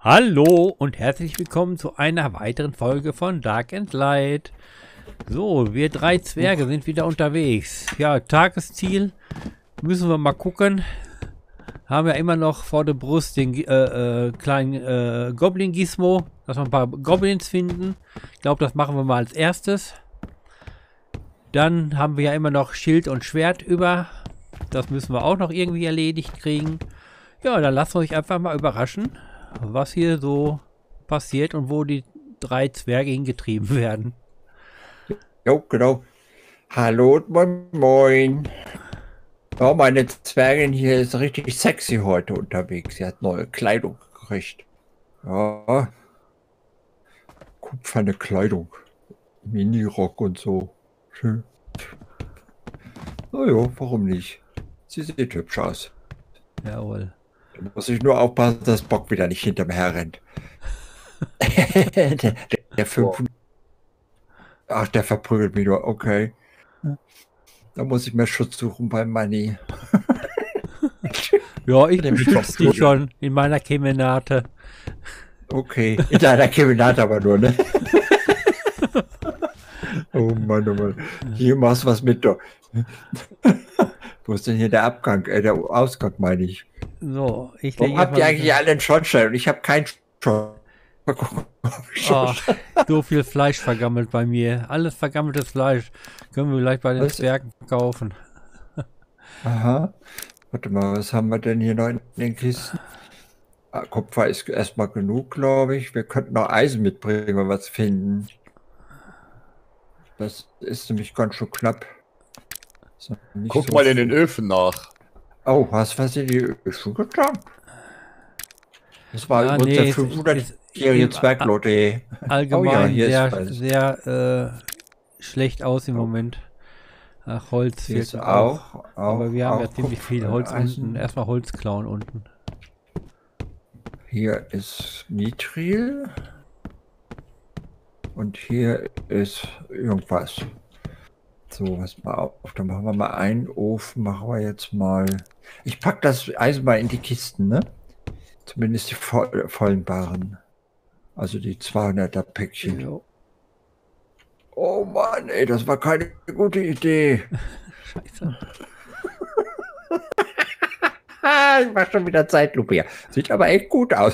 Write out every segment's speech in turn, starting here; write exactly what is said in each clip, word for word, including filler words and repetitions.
Hallo und herzlich willkommen zu einer weiteren Folge von Dark and Light. So, wir drei Zwerge sind wieder unterwegs. Ja, Tagesziel müssen wir mal gucken. Haben ja immer noch vor der Brust den äh, äh, kleinen äh, Goblin-Gizmo, dass wir ein paar Goblins finden. Ich glaube, das machen wir mal als erstes. Dann haben wir ja immer noch Schild und Schwert über. Das müssen wir auch noch irgendwie erledigt kriegen. Ja, dann lasst euch einfach mal überraschen, was hier so passiert und wo die drei Zwerge hingetrieben werden. Jo, genau. Hallo und moin moin. Oh, meine Zwergin hier ist richtig sexy heute unterwegs. Sie hat neue Kleidung gekriegt. Ja. Kupferne Kleidung. Minirock und so. Schön. Naja, warum nicht? Sie sieht hübsch aus. Jawohl. Da muss ich nur aufpassen, dass Bock wieder nicht hinterm her rennt. der, der, der fünfhundert. Ach, der verprügelt mich nur. Okay. Da muss ich mehr Schutz suchen bei Money. Ja, ich beschütze dich schon in meiner Kemenate. Okay, in deiner Kemenate aber nur, ne? Oh Mann, oh Mann. Hier machst du was mit, doch. Wo ist denn hier der Abgang? Äh, der Ausgang, meine ich. So, ich Warum habt ihr eigentlich alle einen Schornstein und ich habe keinen Schornstein? Oh, so viel Fleisch vergammelt bei mir. Alles vergammeltes Fleisch. Können wir gleich bei den was? Zwergen kaufen. Aha. Warte mal, was haben wir denn hier noch in den Kisten? Ah, Kupfer ist erstmal genug, glaube ich. Wir könnten noch Eisen mitbringen, wenn wir was finden. Das ist nämlich ganz schön knapp. Guck so mal in den Öfen nach. Oh, hast du was in die Öfen getan? Das war ja, übrigens nee, der fünfhundertjährige Zwerglotte. Allgemein oh ja, sehr, sehr äh, schlecht aus im Moment. Ach, Holz hier fehlt auch, auch. auch. Aber wir haben auch ja ziemlich viel Holz Eisen. unten. Erstmal Holz klauen unten. Hier ist Mithril. Und hier ist irgendwas. So, was mal auf. Dann machen wir mal einen Ofen. Machen wir jetzt mal. Ich packe das Eisen mal in die Kisten, ne? Zumindest die voll, vollen Baren. Also die zweihunderter Päckchen. Jo. Oh Mann, ey, das war keine gute Idee. Scheiße. Ich mach schon wieder Zeitlupe hier. Sieht aber echt gut aus.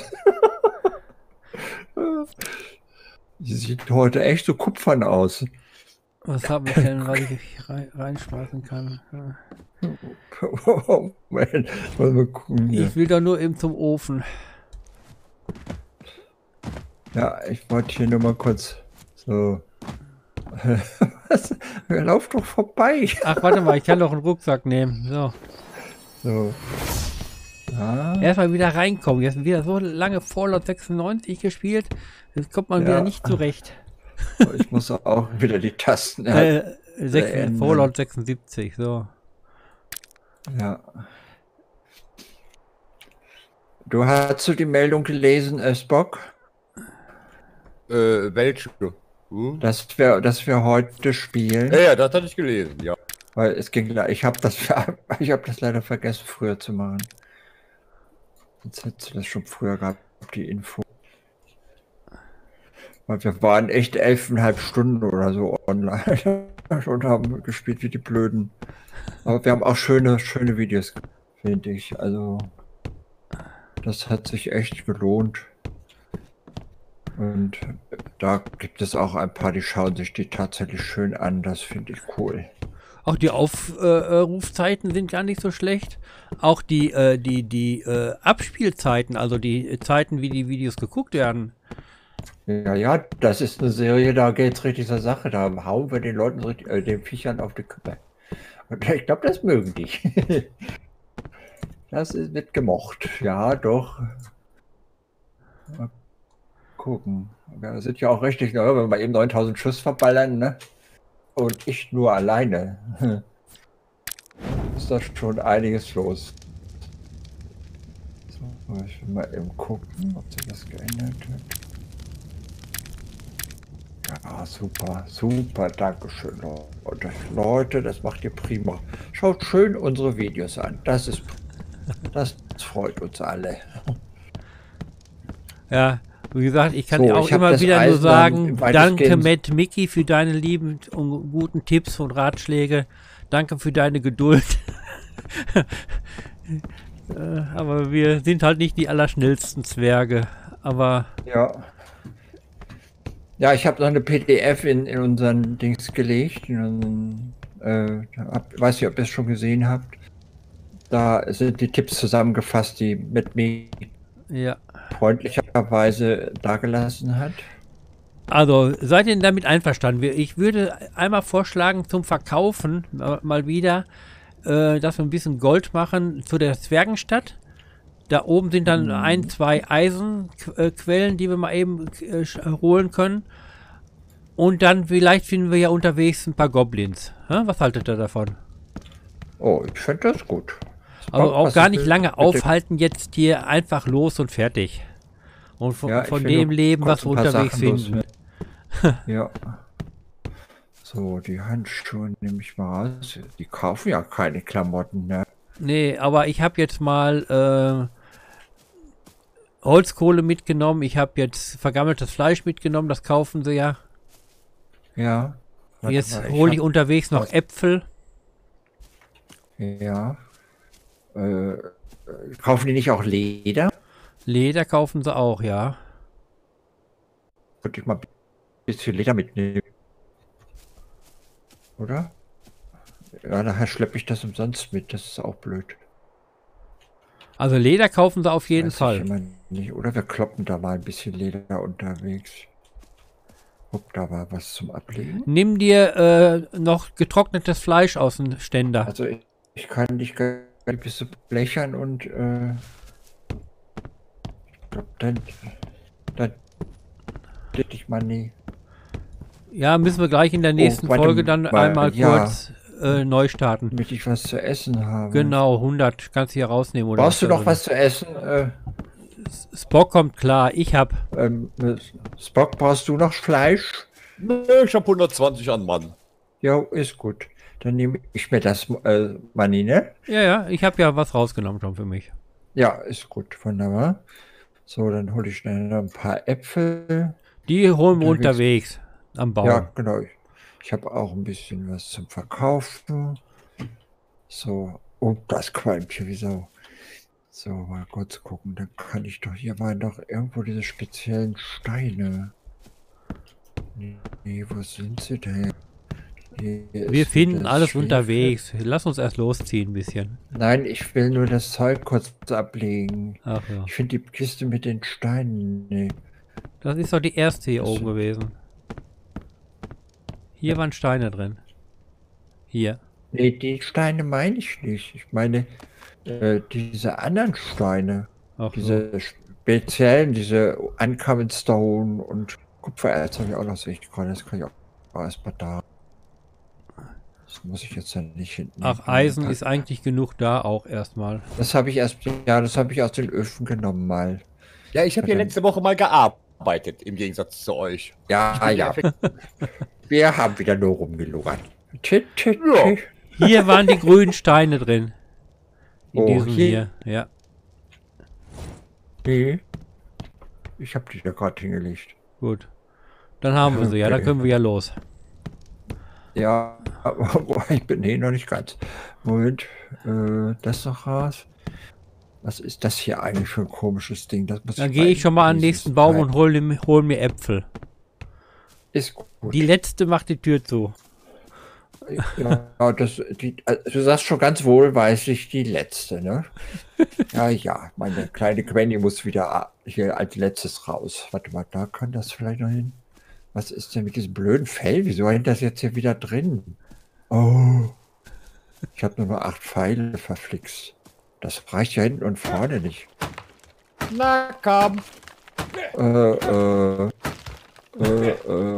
Sie sieht heute echt so kupfern aus. Was habe ich denn, was ich rein, reinschmeißen kann? Ja. Oh, man. Mal gucken hier. Ich will doch nur eben zum Ofen. Ja, ich wollte hier nur mal kurz so. Was? Lauf doch vorbei. Ach, warte mal, ich kann doch einen Rucksack nehmen. So. So. Ah. Erstmal wieder reinkommen. Jetzt wieder so lange Fallout sechsundneunzig gespielt. Jetzt kommt man ja wieder nicht zurecht. Ich muss auch wieder die Tasten. äh, sechs, Fallout sechsundsiebzig, so. Ja. Du hast du die Meldung gelesen, äh, Spock? Äh, welche? Hm? Dass wir, dass wir heute spielen. Ja, ja, das hatte ich gelesen, ja. Weil es ging, ich habe das, ich habe das leider vergessen, früher zu machen. Jetzt hättest du das schon früher gehabt, die Info. Weil wir waren echt elfeinhalb Stunden oder so online und haben gespielt wie die Blöden. Aber wir haben auch schöne, schöne Videos, finde ich. Also das hat sich echt gelohnt. Und da gibt es auch ein paar, die schauen sich die tatsächlich schön an. Das finde ich cool. Auch die Aufrufzeiten äh, sind gar nicht so schlecht. Auch die, äh, die, die äh, Abspielzeiten, also die Zeiten, wie die Videos geguckt werden. Ja, ja, das ist eine Serie, da geht es richtig zur Sache. Da hauen wir den Leuten, äh, den Viechern auf die Köpfe. Und ich glaube, das mögen die. Das ist, wird gemocht. Ja, doch. Mal gucken. Wir sind ja auch richtig, ne, wenn wir eben neuntausend Schuss verballern, ne? Und ich nur alleine. Ist da schon einiges los. So, ich will mal eben gucken, ob sich das geändert hat. Ja, super, super, dankeschön, Leute. Leute, das macht ihr prima. Schaut schön unsere Videos an. Das ist, das freut uns alle. Ja, wie gesagt, ich kann So, auch ich hab immer das wieder nur Eisen sagen, dann danke weitestgehend- Matt Mickey für deine lieben und guten Tipps und Ratschläge. Danke für deine Geduld. äh, aber wir sind halt nicht die allerschnellsten Zwerge. Aber Ja. Ja, ich habe noch eine P D F in, in unseren Dings gelegt. In unseren, äh, hab, weiß nicht, ob ihr es schon gesehen habt. Da sind die Tipps zusammengefasst, die mit mir ja. freundlicherweise dagelassen hat. Also, seid ihr damit einverstanden? Wir- Ich würde einmal vorschlagen, zum Verkaufen äh, mal wieder, äh, dass wir ein bisschen Gold machen zu der Zwergenstadt. Da oben sind dann ein, zwei Eisenquellen, die wir mal eben äh, sch- holen können. Und dann vielleicht finden wir ja unterwegs ein paar Goblins. Hä? Was haltet ihr davon? Oh, ich finde das gut. Also Spock, auch was gar ist nicht mit- lange mit dem- aufhalten, jetzt hier einfach los und fertig. Und von, Ja, ich von will dem nur Leben, kurz was wir ein paar unterwegs Sachen finden. loswerden. Ja. So, die Handschuhe nehme ich mal raus. Die kaufen ja keine Klamotten, ne? Nee, aber ich habe jetzt mal äh, Holzkohle mitgenommen. Ich habe jetzt vergammeltes Fleisch mitgenommen. Das kaufen sie ja. Ja. Warte Jetzt mal, hole ich hab- unterwegs noch was- Äpfel. Ja. Äh, äh, kaufen die nicht auch Leder? Leder kaufen sie auch, ja. Könnte ich mal ein bisschen Leder mitnehmen. Oder? Ja, nachher schleppe ich das umsonst mit. Das ist auch blöd. Also Leder kaufen sie auf jeden Weiß ich Fall. immer nicht. Oder wir kloppen da mal ein bisschen Leder unterwegs. Guck, da war was zum Ablegen. Nimm dir äh, noch getrocknetes Fleisch aus dem Ständer. Also ich, ich kann dich gar nicht ein bisschen blechern und äh, ich glaube, dann, dann hätte ich mal nie. Ja, müssen wir gleich in der nächsten warte Folge dann mal, einmal ja. kurz äh, neu starten. Damit ich was zu essen habe. Genau, hundert kannst du hier rausnehmen. Oder Brauchst du da noch drin? was zu essen? Äh, Spock kommt klar, ich hab. ähm, Spock, brauchst du noch Fleisch? Nö, ich hab hundertzwanzig an Mann. Ja, ist gut. Dann nehme ich mir das äh, Money, ne? Ja, ja, ich habe ja was rausgenommen schon für mich. Ja, ist gut, wunderbar. So, dann hole ich schnell noch ein paar Äpfel. Die holen wir Unterwegs. unterwegs am Baum. Ja, genau. Ich, ich habe auch ein bisschen was zum Verkaufen. So, oh, das qualmt hier wie Sau. So, mal kurz gucken. Dann kann ich doch, hier waren doch irgendwo diese speziellen Steine. Nee, nee, wo sind sie denn? Hier Wir ist finden das alles Schwefel. unterwegs. Lass uns erst losziehen ein bisschen. Nein, ich will nur das Zeug kurz ablegen. Ach ja. Ich finde die Kiste mit den Steinen. Nee. Das ist doch die erste hier Das oben sind- gewesen. Hier waren Steine drin. Hier. Nee, die Steine meine ich nicht. Ich meine äh, diese anderen Steine. Ach so. Diese speziellen, diese Uncommon Stone und Kupfererz habe ich auch noch, sehe ich gerade. Das kann ich auch erstmal da. Das muss ich jetzt dann nicht hinten. Ach, Eisen ist eigentlich genug da auch erstmal. Das habe ich erst, ja, das habe ich aus den Öfen genommen mal. Ja, ich habe hier letzte Woche mal gearbeitet, im Gegensatz zu euch. Ja, ja. Wir haben wieder nur rumgelungert. Tit, tit, Ja. tit. Hier waren die grünen Steine drin. In Oh, diesem hier? hier. Ja. Nee. Ich habe die da gerade hingelegt. Gut. Dann haben wir sie. Ja, dann Okay. können wir ja los. Ja, aber ich bin nee, noch nicht ganz. Moment, äh, das noch raus. Was ist das hier eigentlich für ein komisches Ding? Das muss Dann mal gehe ich schon mal an den dieses nächsten Baum rein- und hole mir, hol mir Äpfel. Ist gut. Die letzte macht die Tür zu. Ja, das, die, also du sagst schon ganz wohlweislich die letzte, ne? Ja, ja, meine kleine Gwenny muss wieder hier als letztes raus. Warte mal, da kann das vielleicht noch hin. Was ist denn mit diesem blöden Fell? Wieso hängt das jetzt hier wieder drin? Oh. Ich habe nur noch acht Pfeile verflixt. Das reicht ja hinten und vorne nicht. Nahkampf. Äh, äh, äh, äh.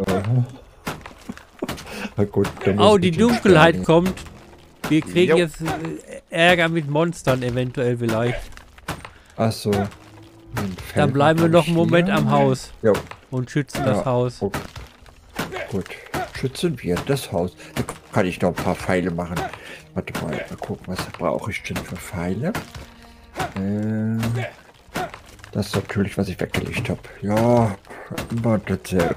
Na gut, dann Oh, muss die ich den Dunkelheit Stern- kommt. Wir kriegen Jo. jetzt äh, Ärger mit Monstern eventuell vielleicht. Ach so. Dann bleiben wir noch einen Moment am Haus Ja, und schützen Ja. das Haus. gut. Gut. Schützen wir das Haus. Da kann ich noch ein paar Pfeile machen. Warte mal, mal gucken, was brauche ich denn für Pfeile? Ähm, Das ist natürlich, was ich weggelegt habe. Ja, aber das,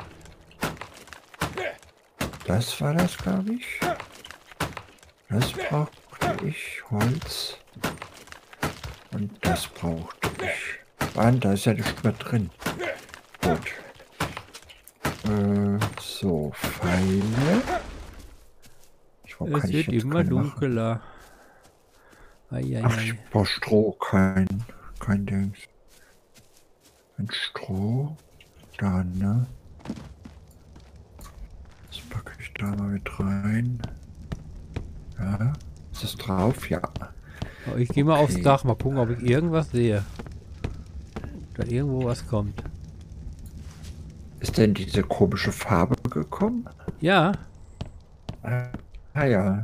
das war das, glaube ich. Das brauchte ich, Holz. Und das brauchte ich. Mann, da ist ja nicht mehr drin. Gut. Äh, so, Pfeile. Ich brauch, Es wird immer dunkler. Ai, ai, Ach, ai. ich brauche Stroh, kein, kein Dings. Ein Stroh. Da, ne? Das packe ich da mal mit rein. Ja. Ist das drauf? Ja. Oh, ich gehe mal Okay. aufs Dach, mal gucken, ob ich irgendwas sehe. Da irgendwo was kommt. Ist denn diese komische Farbe gekommen? Ja, Ah ja.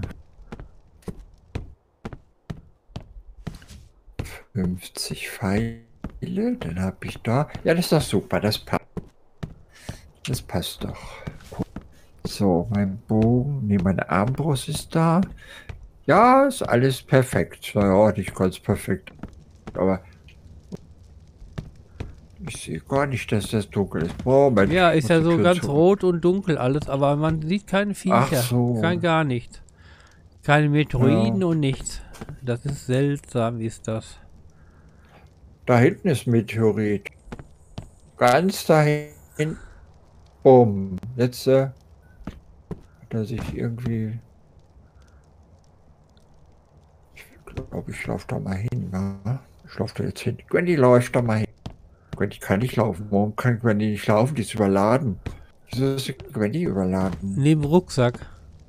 fünfzig Pfeile, dann habe ich da. Ja, das ist doch super, das passt. Das passt doch. So, mein Bogen, ne, meine Armbrust ist da. Ja, ist alles perfekt. Naja, nicht ganz perfekt. Aber ich sehe gar nicht, dass das dunkel ist. Moment, ja, ich ist muss ja die so Tür ganz zu- rot und dunkel alles, aber man sieht keine Ach Viecher. so. Kein gar nichts. Keine Meteoriten Ja. und nichts. Das ist seltsam, ist das. Da hinten ist Meteorit. Ganz da hinten. Bumm. Jetzt äh, hat er sich irgendwie. Ich glaube, ich laufe da mal hin. Ja? Ich laufe da jetzt hin. Gwendy läuft da mal hin. Gwendy kann nicht laufen. Warum kann Gwendy nicht laufen? Die ist überladen. Wieso ist Gwendy überladen? Neben Rucksack.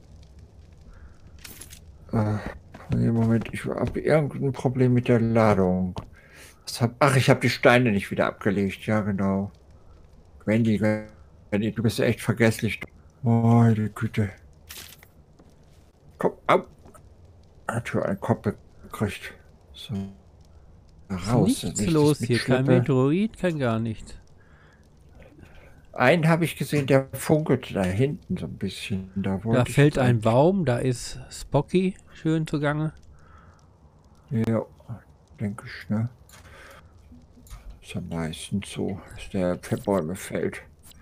Äh, nee, Moment, ich habe irgendein Problem mit der Ladung. Was hab, ach, ich habe die Steine nicht wieder abgelegt. Ja, genau. Gwendy, Gwendy, du bist echt vergesslich. Oh, die Güte. Komm, au. Hat schon einen Kopf gekriegt. So. Raus. Nichts wenn ich das los hier. Kein mitschleppe. Meteorit, kein gar nichts. Einen habe ich gesehen, der funkelt da hinten so ein bisschen. Da, Da wollte ich fällt jetzt ein eigentlich- Baum, da ist Spocky schön zugange. Ja, denke ich, ne? Ist ja meistens so, dass der für Bäume fällt.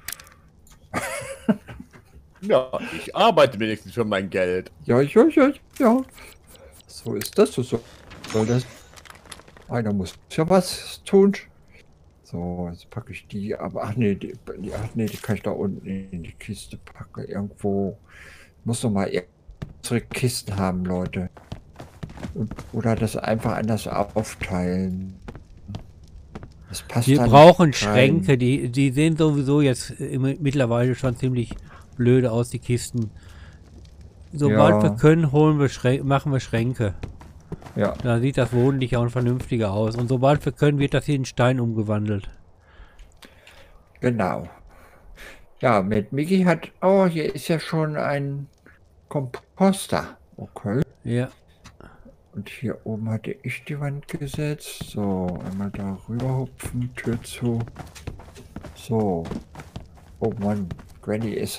Ja, ich arbeite wenigstens für mein Geld. Ja, ja, ja, ja. So ist das, so soll das. Einer muss ja was tun. So, jetzt packe ich die, aber ach nee, die, die, ach nee, die kann ich da unten in die Kiste packen. Irgendwo muss noch mal unsere Kisten haben, Leute. Und, oder das einfach anders aufteilen. Das passt Wir da brauchen nicht rein. Schränke, die, die sehen sowieso jetzt immer, mittlerweile schon ziemlich blöde aus, die Kisten. Sobald Ja. wir können, holen wir Schrän machen wir Schränke. Ja, Da sieht das wohnlicher und vernünftiger aus. Und sobald wir können, wird das hier in Stein umgewandelt. genau. Ja, mit Miki hat. Oh, hier ist ja schon ein Komposter. Okay. Ja. Und hier oben hatte ich die Wand gesetzt. So, einmal da rüber hupfen, Tür zu. So. Oh Mann, Granny ist.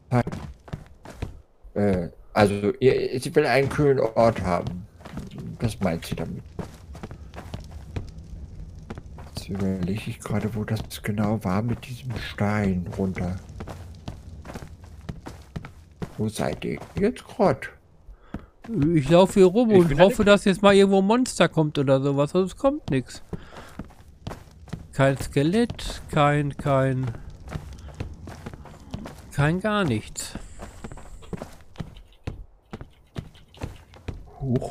Äh, also, ihr, sie will einen kühlen Ort haben. Das meint sie damit. Jetzt überlege ich gerade, wo das genau war mit diesem Stein runter. Wo seid ihr jetzt gerade? Ich laufe hier rum Ich und bin hoffe, dass jetzt mal irgendwo ein Monster kommt oder sowas. Also es kommt nichts. Kein Skelett, kein, kein... Kein gar nichts. Hoch.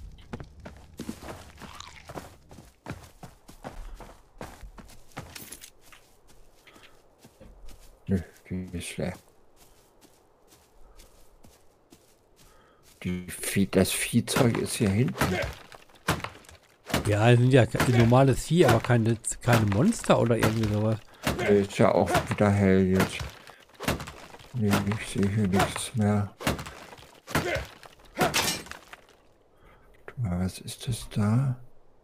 Nö, die ist leer. Die Vieh, das Viehzeug ist hier hinten. Ja, es sind ja ke- normales Vieh, aber keine, keine Monster oder irgendwie sowas. Ist ja auch wieder hell jetzt. Nee, ich sehe hier nichts mehr. Warte mal, was ist das da?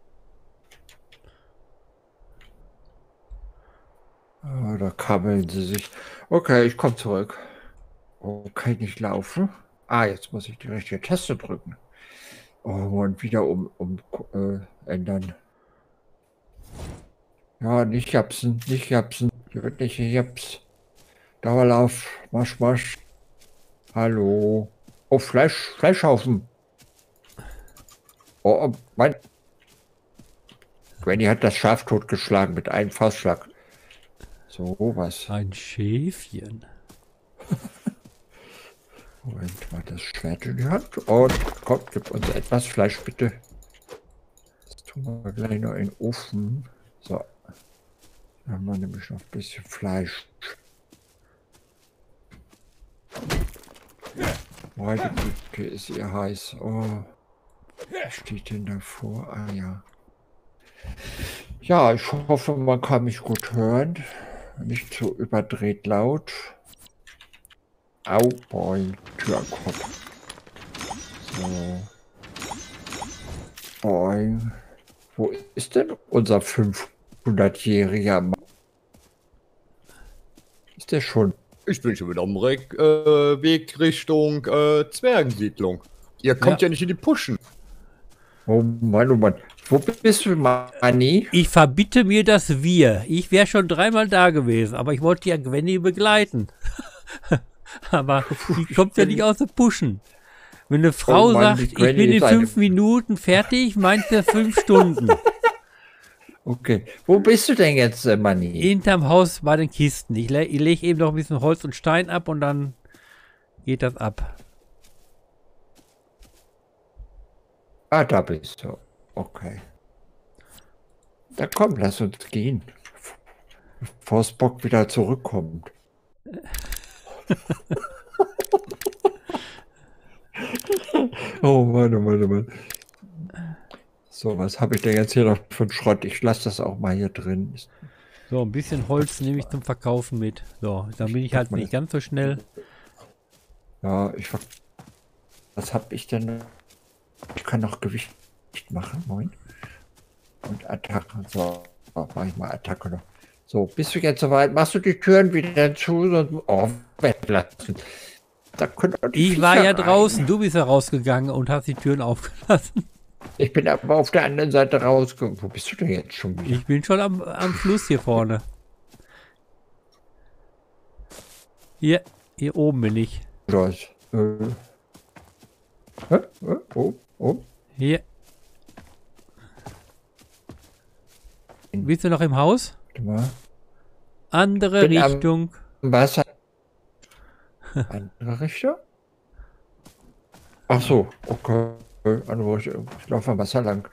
Oh, da kabbeln sie sich. Okay, ich komme zurück. Oh, kann ich nicht laufen? Ah, jetzt muss ich die richtige Taste drücken. Oh, und wieder um, um äh, ändern. Ja, nicht japsen, nicht japsen. Hier wird nicht gejaps. Dauerlauf, marsch, marsch. Hallo. Oh, Fleisch, Fleischhaufen. Oh, oh, mein. Granny hat das Schaf totgeschlagen mit einem Faustschlag. So was. Ein Schäfchen. Moment mal, das Schwert in die Hand. Und kommt, gib uns etwas Fleisch, bitte. Das tun wir gleich noch in den Ofen. So. Dann haben wir nämlich noch ein bisschen Fleisch. Meine Güte, ist ihr heiß. Oh. Was steht denn davor? Ah ja. Ja, ich hoffe, man kann mich gut hören. Nicht so überdreht laut. Au, boing, Türkopf. So. Boing. Wo ist denn unser fünfhundertjähriger Mann? Ist der schon? Ich bin schon wieder am Re äh, Weg Richtung äh, Zwergensiedlung. Ihr kommt ja. ja nicht in die Puschen. Oh Mann, oh Mann. Wo bist du, Manni? Ich verbitte mir das Wir. Ich wäre schon dreimal da gewesen, aber ich wollte ja Gwenny begleiten. Aber die kommt ja nicht aus der Puschen. Wenn eine Frau Oh Mann, sagt, ich Granny bin in ist eine- fünf Minuten fertig, meint sie fünf Stunden. Okay. Wo bist du denn jetzt, äh, Manni? Hinterm Haus bei den Kisten. Ich, le ich lege eben noch ein bisschen Holz und Stein ab und dann geht das ab. Ah, da bist du. Okay. Da komm, lass uns gehen. Bevor Spock wieder zurückkommt. Oh Mann, oh Mann, oh Mann. So, was habe ich denn jetzt hier noch für einen Schrott? Ich lasse das auch mal hier drin. So, ein bisschen Holz nehme ich zum Verkaufen mit. So, dann bin ich halt nicht ganz so schnell. Ja, ich ver- Was habe ich denn? Ich kann noch Gewicht machen, moin. Und Attacke. So, mach ich mal Attacke noch. So, bist du jetzt soweit? Machst du die Türen wieder zu? Sonst, oh, weglassen. Da können doch die Ich war Viecher ja rein. draußen, du bist ja rausgegangen und hast die Türen aufgelassen. Ich bin aber auf der anderen Seite rausgekommen. Wo bist du denn jetzt schon wieder? Ich bin schon am, am Fluss hier vorne. Hier, hier oben bin ich. Los. Äh. Hä? Äh? Oh, oh. Hier. Bist du noch im Haus? Warte mal. Andere Bin am- Richtung. Wasser. Andere Richtung? Ach so, okay. Andere Richtung. Ich laufe am Wasser lang.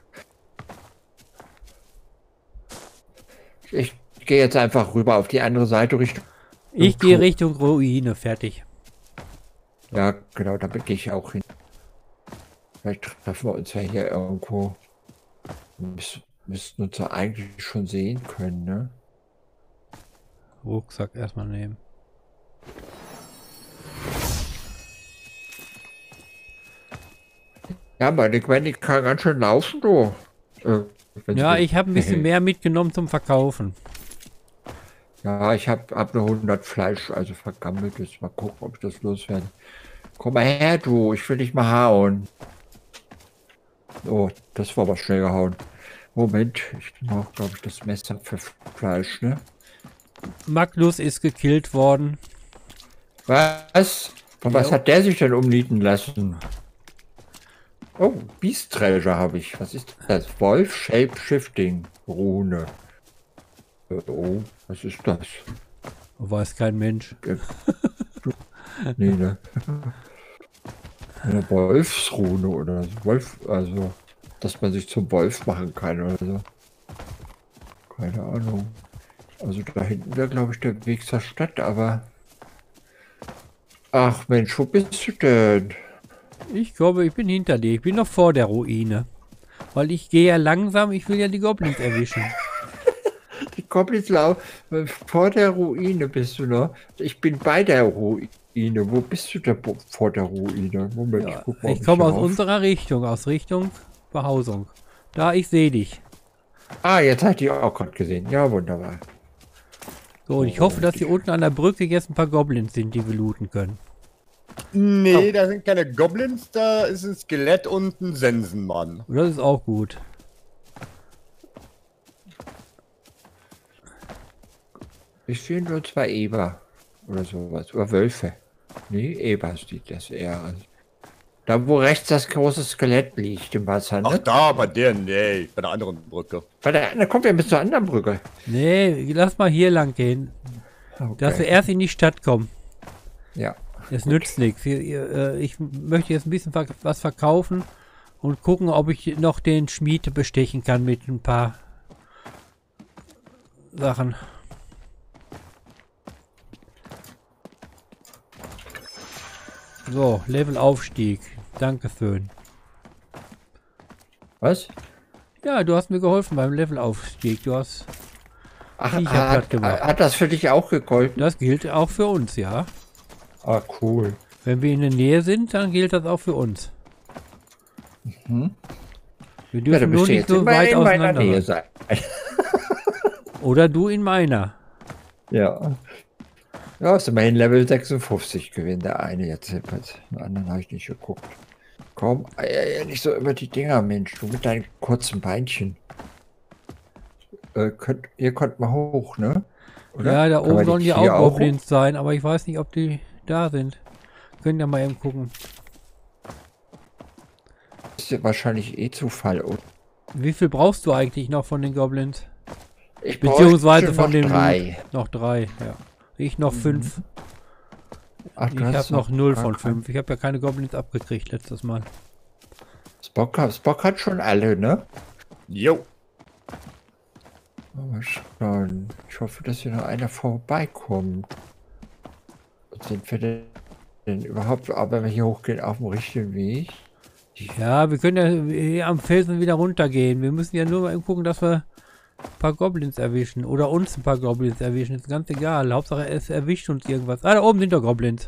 Ich gehe jetzt einfach rüber auf die andere Seite Richtung. Ich gehe Richtung Ruine, fertig. Ja, genau, da gehe ich auch hin. Vielleicht treffen wir uns ja hier irgendwo. Wir müssen, müssten uns ja eigentlich schon sehen können, ne? Rucksack erstmal nehmen. Ja, meine Gwenny kann ganz schön laufen, du. Äh, wenn Ja, sie- ich habe ein bisschen mehr mitgenommen zum Verkaufen. Ja, ich habe hab nur hundert Fleisch, also vergammeltes. Mal gucken, ob ich das loswerde. Komm mal her, du. Ich will dich mal hauen. Oh, das war aber schnell gehauen. Moment, ich brauche, glaube ich, das Messer für Fleisch, ne? Magnus ist gekillt worden. Was? Von was Jo. hat der sich denn umnieten lassen? Oh, Beast Treasure habe ich. Was ist das? Wolf Shape Shifting Rune. Äh, Oh, was ist das? Weiß kein Mensch. Nee, ne? Eine Wolfsrune oder so. Wolf, also, dass man sich zum Wolf machen kann oder so. Keine Ahnung. Also da hinten wäre, glaube ich, der Weg zur Stadt, aber... Ach Mensch, wo bist du denn? Ich glaube, ich bin hinter dir. Ich bin noch vor der Ruine. Weil ich gehe ja langsam, ich will ja die Goblins erwischen. Die Goblins laufen vor der Ruine bist du noch. Ich bin bei der Ruine. Wo bist du da bo- vor der Ruine? Moment, Ja, guck mal. ob ich komme hier aus rauf- unserer Richtung, aus Richtung Behausung. Da, ich sehe dich. Ah, jetzt hat die auch gerade gesehen. Ja, wunderbar. So, und ich hoffe, dass hier unten an der Brücke jetzt ein paar Goblins sind, die wir looten können. Nee, da sind keine Goblins, da ist ein Skelett und ein Sensenmann. Und das ist auch gut. Ich sehe nur zwei Eber oder sowas. Oder Wölfe. Nee, Eber sieht das eher an. Da, wo rechts das große Skelett liegt im Wasser, ne? Ach da, bei der, nee, bei der anderen Brücke. Bei der, da kommt ja bis zur anderen Brücke. Nee, lass mal hier lang gehen. Okay. Dass wir erst in die Stadt kommen. Ja. Es Gut. nützt nichts. Ich möchte jetzt ein bisschen ver- was verkaufen und gucken, ob ich noch den Schmied bestechen kann mit ein paar Sachen. So, Levelaufstieg. Dankeschön. Was? Ja, du hast mir geholfen beim Levelaufstieg. Du hast. Ach, Ich hab das hat, gemacht. hat das für dich auch gegolten? Das gilt auch für uns, ja. Ah, cool. Wenn wir in der Nähe sind, dann gilt das auch für uns. Mhm. Wir Ja, dürfen du nur bist nicht jetzt so in, weit in meiner auseinander Nähe sein. sein. Oder du in meiner. Ja. Ja, ist immerhin Level sechsundfünfzig gewesen, der eine jetzt. Den anderen habe ich nicht geguckt. Komm, äh, nicht so über die Dinger, Mensch, du mit deinen kurzen Beinchen. Äh, könnt, ihr könnt mal hoch, ne? Oder? Ja, da Kann oben man sollen die ja hier auch auch Goblins sein, aber ich weiß nicht, ob die da sind. Können ja mal eben gucken. hoch? Ist ja wahrscheinlich eh Zufall. oder? Wie viel brauchst du eigentlich noch von den Goblins? Ich Beziehungsweise bräuchte von noch dem drei. Loot. Noch drei, ja. Ich noch fünf. Ach, Ich du hast habe noch null gar von keinen- fünf. Ich habe ja keine Goblins abgekriegt letztes Mal. Spock, hat- Spock hat schon alle, ne? Jo. Oh, mal schauen. Ich hoffe, dass hier noch einer vorbeikommt. Und sind wir denn, denn überhaupt, aber wenn wir hier hochgehen, auf dem richtigen Weg? Ja, wir können ja hier am Felsen wieder runtergehen. Wir müssen ja nur mal eben gucken, dass wir ein paar Goblins erwischen. Oder uns ein paar Goblins erwischen. Ist ganz egal. Hauptsache es erwischt uns irgendwas. Ah, da oben sind doch Goblins.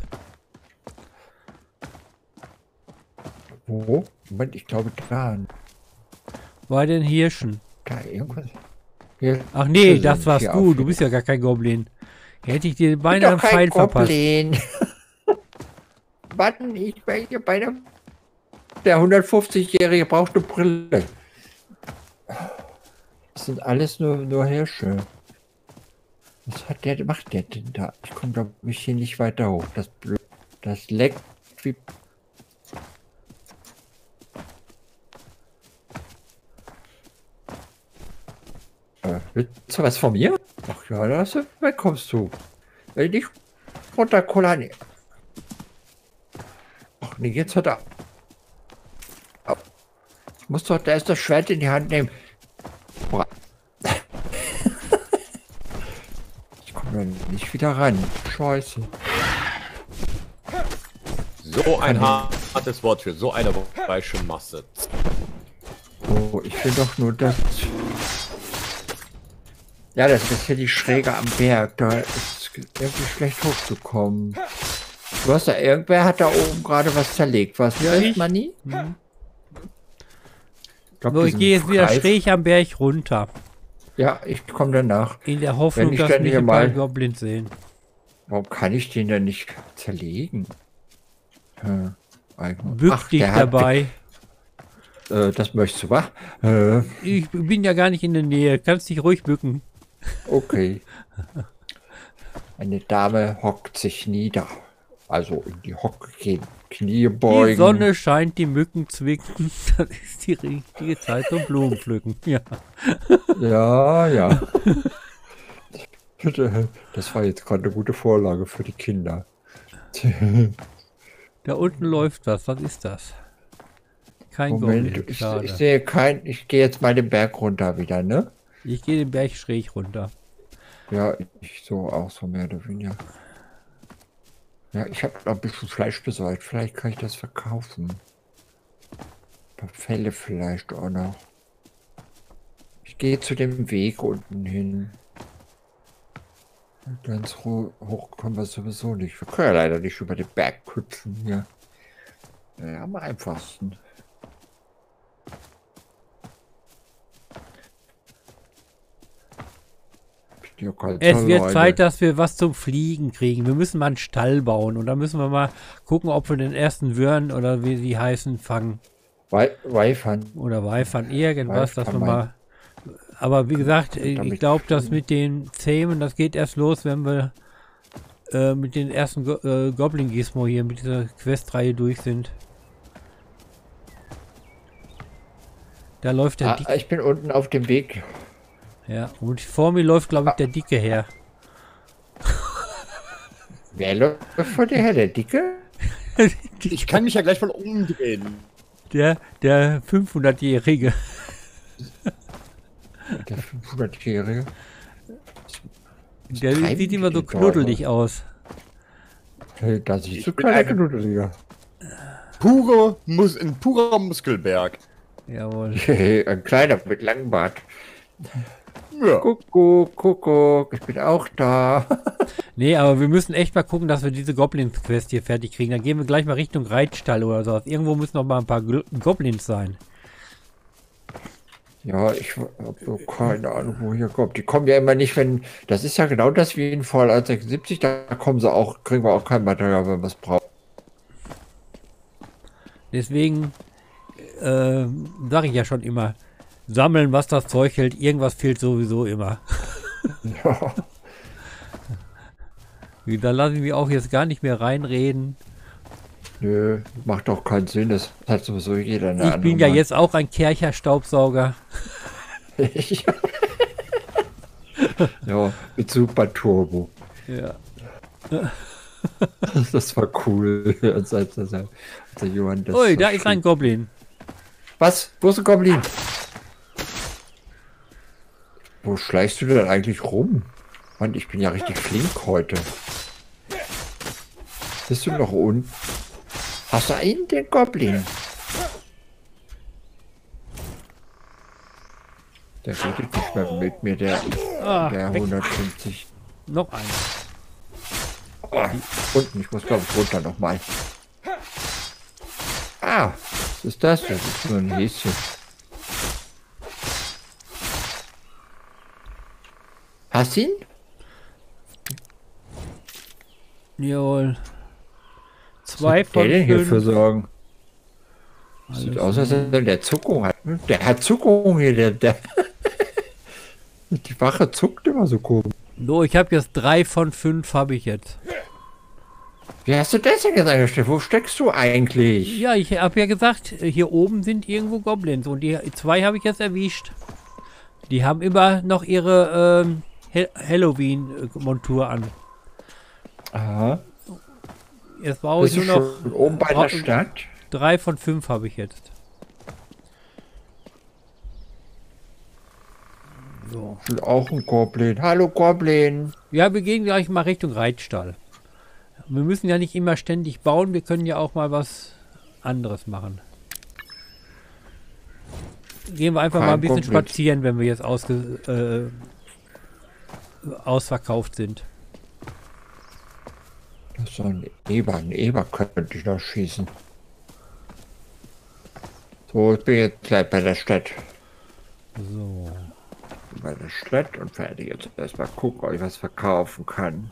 Wo? Moment, ich glaube da. Bei den Hirschen. Da irgendwas. Hier Ach nee, sind das warst hier du. auf- Du bist ja gar kein Goblin. Hätte ich dir Ich bin beinahe einen doch Pfeil kein verpasst. Goblin. Warten, ich bin hier bei der. Der hundertfünfzigjährige braucht eine Brille. Das sind alles nur, nur Hirsche. Was hat der, macht der denn da? Ich komme glaube ich hier nicht weiter hoch. Das, blö- das leckt wie. Äh, willst du was von mir? Ach ja, da hast du- wer kommst du? Wenn ich runter Kolani. Ach nee, jetzt hat er. Au. Ich muss doch, da ist das Schwert in die Hand nehmen. Boah. Ich komme da nicht wieder ran. Scheiße. So ein hartes Wort für so eine weiche Masse. Oh, ich will doch nur das. Ja, das ist hier die Schräge am Berg. Da ist irgendwie schlecht hochzukommen. Du hast da, irgendwer hat da oben gerade was zerlegt. Was? Ja, ich. man nie? Mhm. Ich, glaub, So, ich diesen gehe jetzt wieder Greif- schräg am Berg runter. Ja, ich komme danach. In der Hoffnung, Wenn ich dass dann mich hier ein paar mal- Goblins sehen. Warum kann ich den denn nicht zerlegen? Hm, eigentlich- Bück Ach, dich der hat- dabei. Äh, das möchtest du, wa? Äh, Ich bin ja gar nicht in der Nähe. Kannst dich ruhig bücken. okay. Eine Dame hockt sich nieder. Also in die Hocke gehen, Knie beugen. Die Sonne scheint, die Mücken zwicken. Das ist die richtige Zeit zum Blumenpflücken. Ja. Ja, ja. Bitte, das war jetzt gerade eine gute Vorlage für die Kinder. Da unten läuft was. Was ist das? Kein Moment, Goblin. ich, Schade. ich sehe kein. Ich gehe jetzt mal den Berg runter wieder, ne? Ich gehe den Berg schräg runter. Ja, ich so auch so mehr oder weniger. Ja, ich habe noch ein bisschen Fleisch besorgt. Vielleicht kann ich das verkaufen. Ein paar Felle vielleicht auch noch. Ich gehe zu dem Weg unten hin. Ganz ho hoch kommen wir sowieso nicht. Wir können ja leider nicht über den Berg hüpfen hier. Ja, am einfachsten. Ja, ganz Es wird alleine. Zeit, dass wir was zum Fliegen kriegen. Wir müssen mal einen Stall bauen und da müssen wir mal gucken, ob wir den ersten Würn oder wie sie heißen fangen. Wei- Weifern. Oder Weifern, irgendwas, dass wir Weifern, mal Aber wie gesagt, ich Damit glaube, das fliegen. mit den Zähmen, das geht erst los, wenn wir äh, mit den ersten Go äh, Goblin Gizmo hier mit dieser Questreihe durch sind. Da läuft der Ah, Dicke. ich bin unten auf dem Weg. Ja, und vor mir läuft, glaube ich, Ah. der Dicke her. Wer läuft vor dir her? Der Dicke? Ich kann mich ja gleich mal umdrehen. Der, der fünfhundertjährige. Der fünfhundertjährige. Der treiben sieht die immer so denn da, knuddelig aus. Hey, da siehst du Ich bin kleiner ein- knuddeliger. Pure Mus ein purer Muskelberg. Jawohl. Ein kleiner mit langem Bart. Ja. Kuckuck, Kuckuck, ich bin auch da. Nee, aber wir müssen echt mal gucken, dass wir diese Goblins-Quest hier fertig kriegen. Dann gehen wir gleich mal Richtung Reitstall oder so. Irgendwo müssen noch mal ein paar Gl- Goblins sein. Ja, ich habe so keine Ahnung, wo hier kommt. Die kommen ja immer nicht, wenn. Das ist ja genau das wie in Fallout sechsundsiebzig. Da kommen sie auch, kriegen wir auch kein Material, wenn wir es brauchen. Deswegen äh, sage ich ja schon immer, sammeln, was das Zeug hält. Irgendwas fehlt sowieso immer. Ja. Da lassen wir auch jetzt gar nicht mehr reinreden. Nö, macht doch keinen Sinn. Das hat sowieso jeder eine Ich andere bin ja Meinung. jetzt auch ein Kercher-Staubsauger. Ja, mit Super Turbo. Ja. Das war cool. Als, als, als, als der Johann das Ui, so da ist ein schrieb. Goblin. Was? Wo ist ein Goblin? Wo schleichst du denn eigentlich rum? Mann, ich bin ja richtig flink heute. Bist du noch unten? Hast du einen, den Goblin? Der redet nicht mehr mit mir, der, Ah, der weg. hundertfünfzig. Noch ein. Oh, unten, ich muss glaube ich runter nochmal. Ah, was ist das? Das ist nur ein Häschen. Hast du ihn? Jawohl. Zwei Was hat der von denn hier für fünf. Sorgen? Sieht aus, als wenn der Zuckung hat. Hm? Der hat Zuckung hier, der, der. Die Wache zuckt immer so komisch. So, ich habe jetzt drei von fünf habe ich jetzt. Wie hast du das denn jetzt eingestellt? Wo steckst du eigentlich? Ja, ich habe ja gesagt, hier oben sind irgendwo Goblins und die zwei habe ich jetzt erwischt. Die haben immer noch ihre ähm, He- Halloween-Montur an. Aha. Jetzt brauche ich Bist du nur noch schon oben bei der bra- Stadt? drei von fünf habe ich jetzt. So. Und auch ein Goblin. Hallo Goblin. Ja, wir gehen gleich mal Richtung Reitstall. Wir müssen ja nicht immer ständig bauen, wir können ja auch mal was anderes machen. Gehen wir einfach Kein mal ein bisschen Goblin. spazieren, wenn wir jetzt ausge, äh, ausverkauft sind. Das ist so ein Eber. Ein Eber könnte ich noch schießen. So, ich bin jetzt gleich bei der Stadt. So. Bei der Stadt und fertig. Jetzt erstmal gucken, ob ich was verkaufen kann.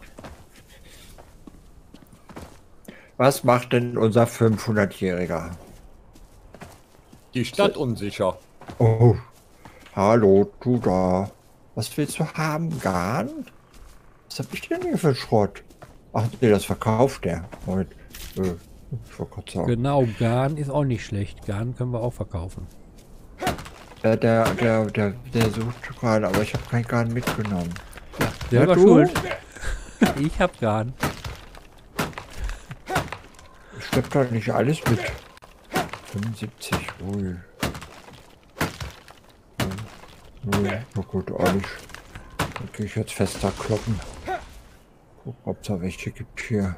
Was macht denn unser fünfhundertjähriger? Die Stadt unsicher. Oh, hallo, du da. Was willst du haben, Garn? Was hab ich denn hier für Schrott? Ach nee, das verkauft der. Moment. Äh, ich wollte gerade sagen. Genau, Garn ist auch nicht schlecht. Garn können wir auch verkaufen. Der, der, der, der, der sucht gerade, aber ich habe kein Garn mitgenommen. Selber du? schuld. Ich hab Garn. Ich schlepp da nicht alles mit. fünfundsiebzig, ui. Ui, na gut, auch nicht. Dann gehe ich jetzt fester kloppen. Gucken, ob es da welche gibt hier.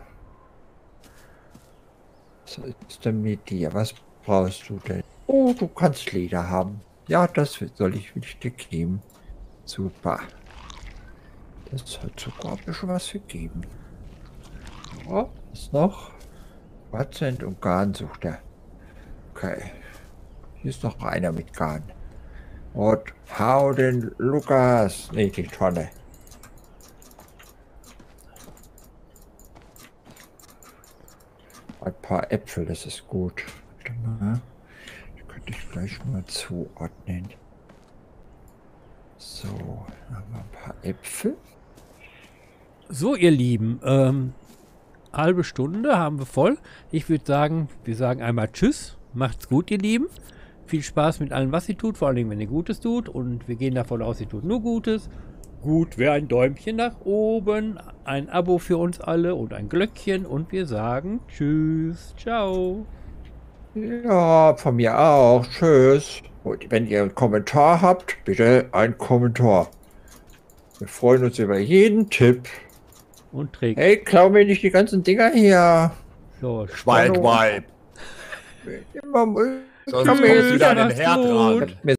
Was ist denn mit dir? Was brauchst du denn? Oh, du kannst Leder haben. Ja, das soll ich, will ich dir geben. Super. Das hat sogar ein bisschen was gegeben. Oh, was noch? Watzend und Garn sucht er. Okay. Hier ist noch einer mit Garn. Und hau den Lukas. Nee, die Tonne. Ein paar Äpfel, das ist gut. Warte mal. Die könnte ich gleich mal zuordnen. So, dann haben wir ein paar Äpfel. So, ihr Lieben, ähm, halbe Stunde haben wir voll. Ich würde sagen, wir sagen einmal Tschüss. Macht's gut, ihr Lieben. Viel Spaß mit allem, was ihr tut, vor allem, wenn ihr Gutes tut. Und wir gehen davon aus, ihr tut nur Gutes. Gut wäre ein Däumchen nach oben, ein Abo für uns alle und ein Glöckchen. Und wir sagen Tschüss, ciao. Ja, von mir auch. Tschüss. Und wenn ihr einen Kommentar habt, bitte einen Kommentar. Wir freuen uns über jeden Tipp. Und Trick. Hey, klau mir nicht die ganzen Dinger hier. So, Schwaldweib. Immer Müll. Sonst Komm kommst jetzt du wieder an den macht's Herd gut. ran. Mir